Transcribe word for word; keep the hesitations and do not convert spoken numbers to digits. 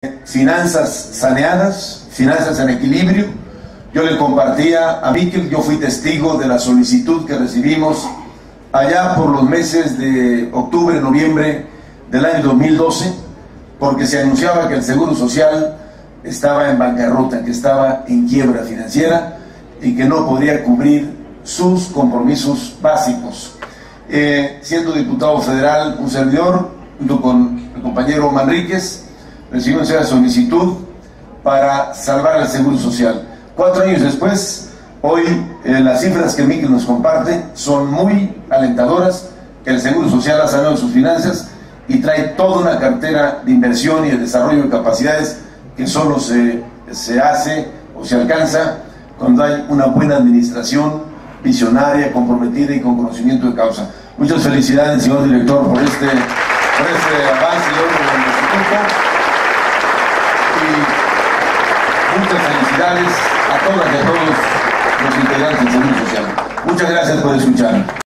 Finanzas saneadas, finanzas en equilibrio. Yo le compartía a Miquel, yo fui testigo de la solicitud que recibimos allá por los meses de octubre, noviembre del año dos mil doce, porque se anunciaba que el Seguro Social estaba en bancarrota, que estaba en quiebra financiera y que no podría cubrir sus compromisos básicos. Eh, siendo diputado federal, un servidor, junto con el compañero Manríquez, recibimos esa solicitud para salvar al Seguro Social. Cuatro años después, hoy eh, las cifras que Miquel nos comparte son muy alentadoras, que el Seguro Social ha saneado sus finanzas y trae toda una cartera de inversión y de desarrollo de capacidades que solo se, se hace o se alcanza cuando hay una buena administración visionaria, comprometida y con conocimiento de causa. Muchas felicidades, señor director, por este, por este avance y logro del instituto. Y muchas felicidades a todas y a todos los integrantes del Seguro Social. Muchas gracias por escuchar.